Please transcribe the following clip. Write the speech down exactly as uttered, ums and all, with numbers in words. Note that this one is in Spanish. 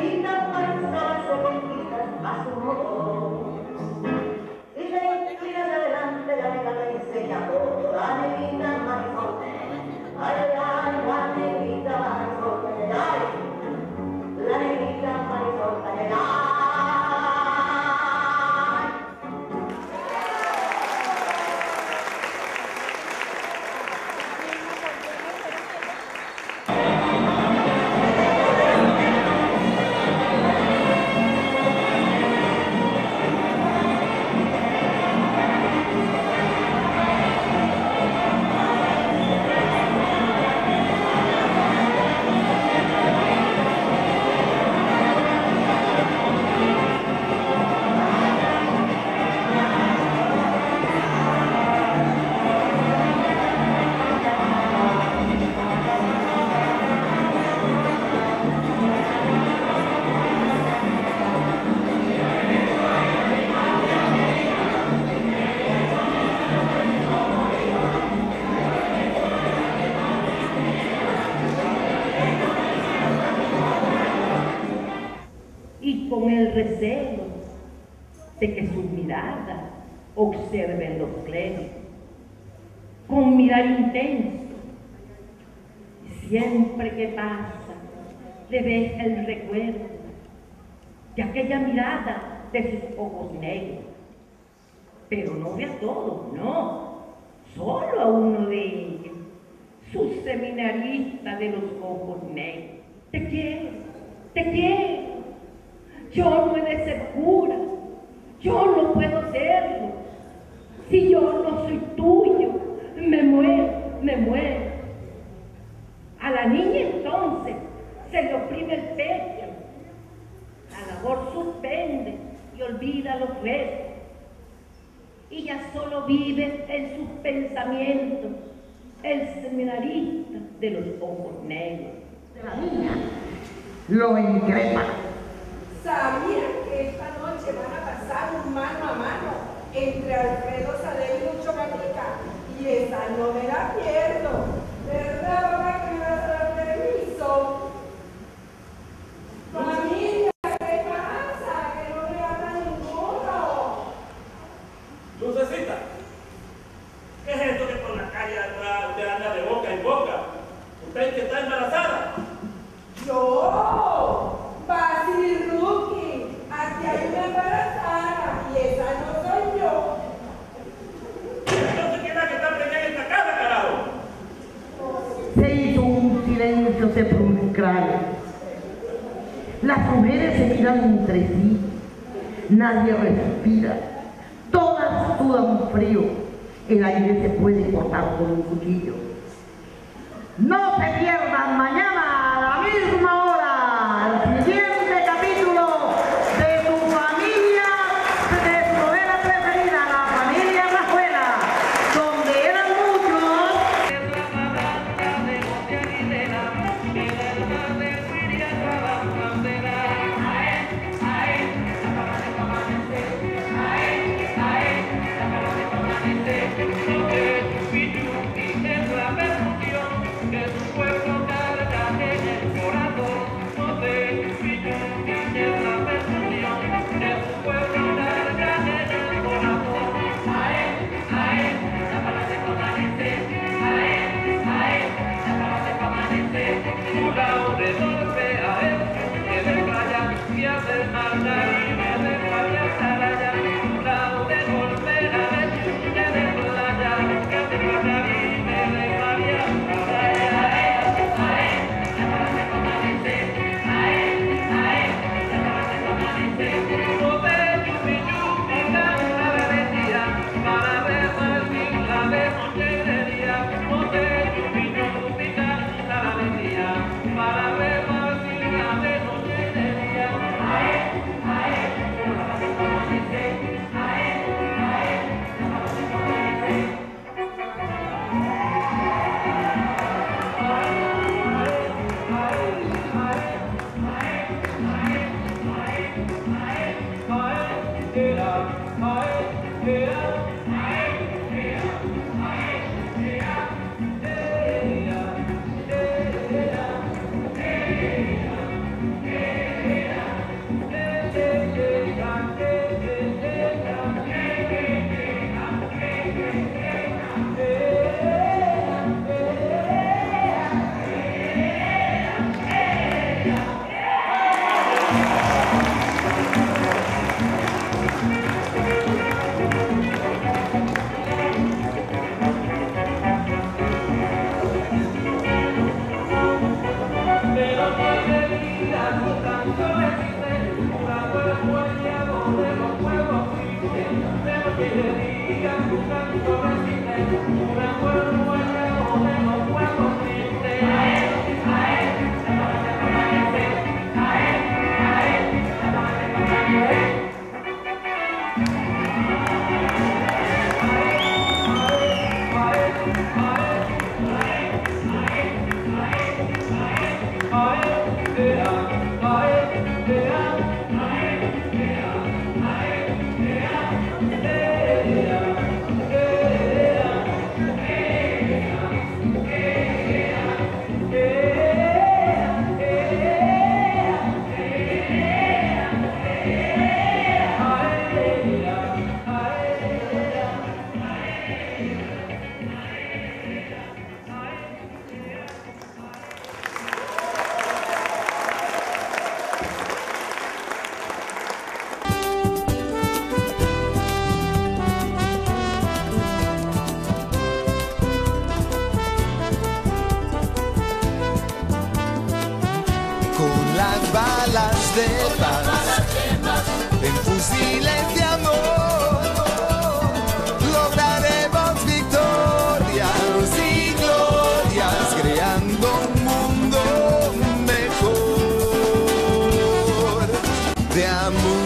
negrita Marisol se conquista a su modo. Si se inclina de adelante, la negra le enseña todo. La negrita Marisol, ay, ay, la negrita Marisol, ay, la negrita Marisol, ay, ay. Con el recelo de que sus miradas observen los cleros, con mirar intenso, y siempre que pasa le deja el recuerdo de aquella mirada de sus ojos negros, pero no ve a todos, no, solo a uno de ellos, su seminarista de los ojos negros. Te quiero, te quiero. Yo no he de ser cura, yo no puedo serlo. Si yo no soy tuyo, me muero, me muero. A la niña entonces se le oprime el pecho, la labor suspende y olvida los restos. Y ya solo vive en sus pensamientos el seminarista de los ojos negros. La niña lo increpa. ¿Sabían que esta noche van a pasar un mano a mano entre Alfredo Sadel y Lucho Gatica? Y esa no me la pierdo. ¿Verdad, mamá, que me vas a dar permiso? Familia, ¿qué pasa? Que no me habla ninguno. Lucecita, ¿qué es esto que por la calle atrás usted anda de boca en boca? ¿Usted es que está embarazada? ¡Yo! Basil Rookie, aquí hay una embarazada y esa no soy yo. Entonces, ¿quién es la que está preñada en esta casa, carajo? Se hizo un silencio sepulcral. Las mujeres se miran entre sí, nadie respira, todas sudan frío, el aire se puede cortar con un cuchillo. No se pierdan mañana a la misma hora el siguiente capítulo de tu familia, de tu novela preferida, La Familia Rajuela, donde eran muchos. Que tu pueblo carga en el corazón. Balas de paz, en fusiles de amor, lograremos victorias y glorias, creando un mundo mejor de amor.